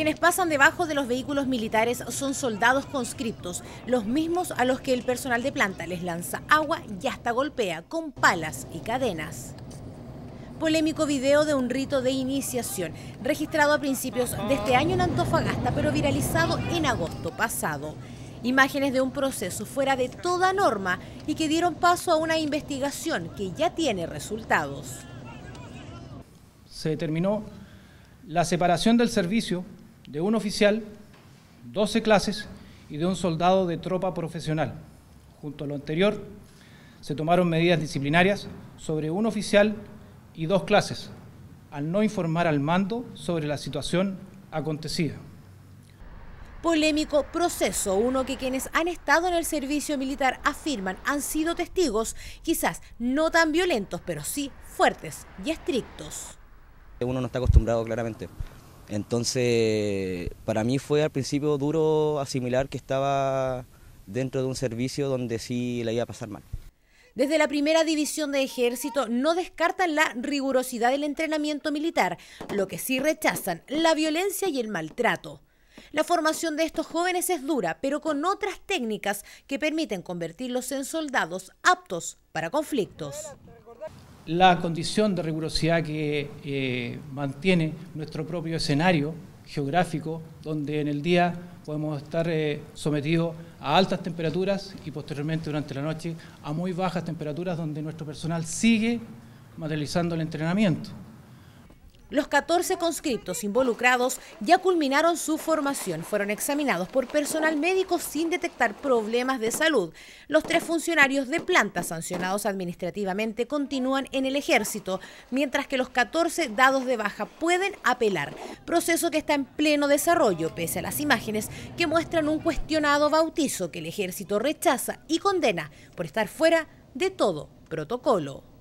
Quienes pasan debajo de los vehículos militares son soldados conscriptos, los mismos a los que el personal de planta les lanza agua y hasta golpea con palas y cadenas. Polémico video de un rito de iniciación, registrado a principios de este año en Antofagasta, pero viralizado en agosto pasado. Imágenes de un proceso fuera de toda norma y que dieron paso a una investigación que ya tiene resultados. Se determinó la separación del servicio de un oficial, 12 clases y de un soldado de tropa profesional. Junto a lo anterior, se tomaron medidas disciplinarias sobre un oficial y 2 clases, al no informar al mando sobre la situación acontecida. Polémico proceso, uno que quienes han estado en el servicio militar afirman han sido testigos, quizás no tan violentos, pero sí fuertes y estrictos. Uno no está acostumbrado claramente, entonces para mí fue al principio duro asimilar que estaba dentro de un servicio donde sí la iba a pasar mal. Desde la primera división de ejército no descartan la rigurosidad del entrenamiento militar, lo que sí rechazan la violencia y el maltrato. La formación de estos jóvenes es dura, pero con otras técnicas que permiten convertirlos en soldados aptos para conflictos. La condición de rigurosidad que mantiene nuestro propio escenario geográfico, donde en el día podemos estar sometidos a altas temperaturas y posteriormente durante la noche a muy bajas temperaturas, donde nuestro personal sigue materializando el entrenamiento. Los 14 conscriptos involucrados ya culminaron su formación. Fueron examinados por personal médico sin detectar problemas de salud. Los 3 funcionarios de planta sancionados administrativamente continúan en el ejército, mientras que los 14 dados de baja pueden apelar. Proceso que está en pleno desarrollo, pese a las imágenes que muestran un cuestionado bautizo que el ejército rechaza y condena por estar fuera de todo protocolo.